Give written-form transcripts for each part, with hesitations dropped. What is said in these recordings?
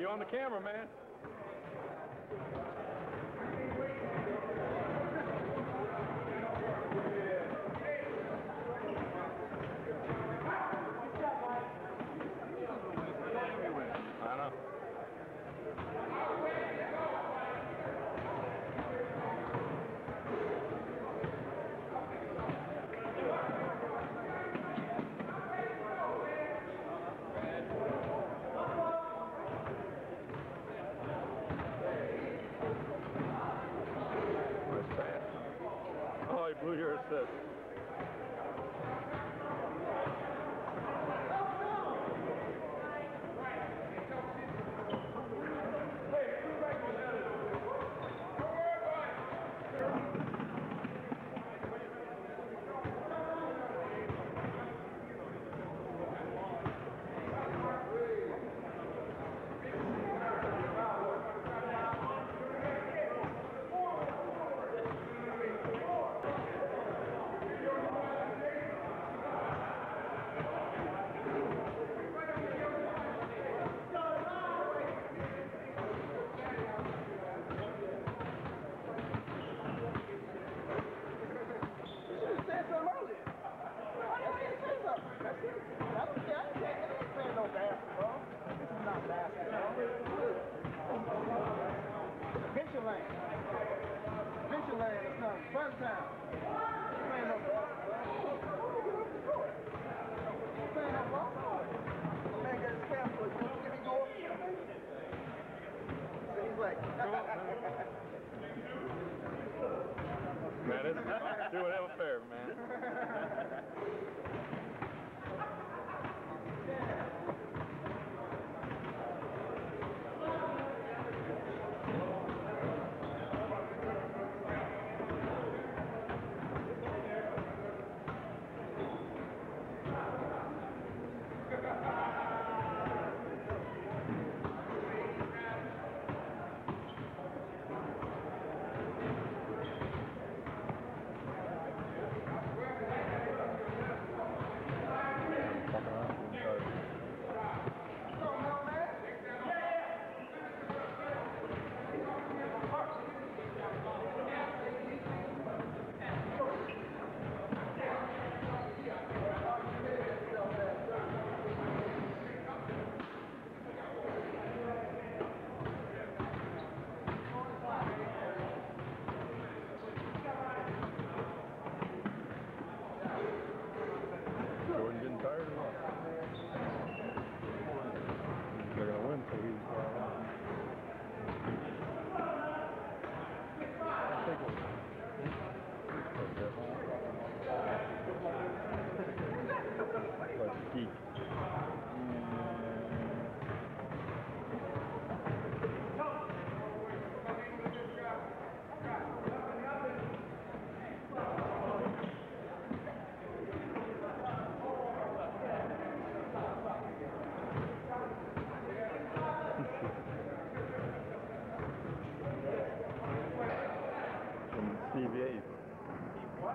on the camera, man. I know. Oh, he blew your assist. Man, it's do whatever fair, man. Jordan getting tired or what? They're going to win, so he's... Like a geek. Steve Yates. What?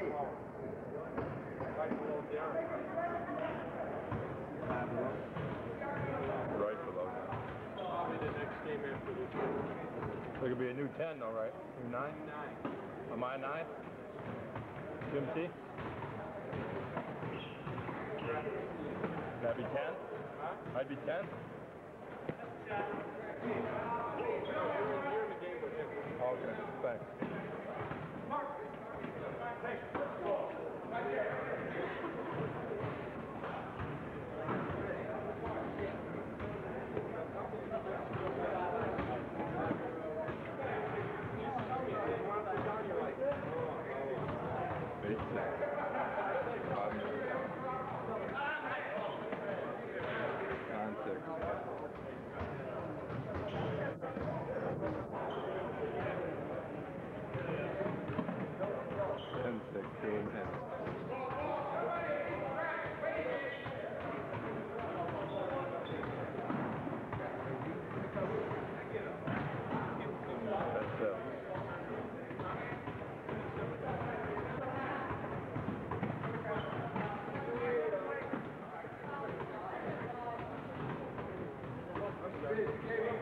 Right for those. The next game after this. There could be a new 10 though, right? New 9? 9. Am I 9? Jim T? That'd be 10? Huh? I'd be 10? You're in the game with him. Okay, thanks.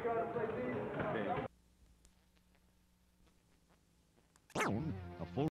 Okay.